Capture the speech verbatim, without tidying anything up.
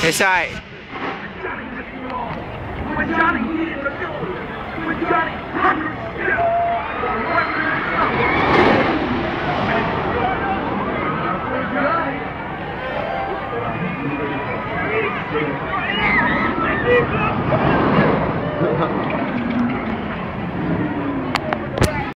ไม่ใช่ When Johnny needed the goal, when Johnny hungry still, Johnny.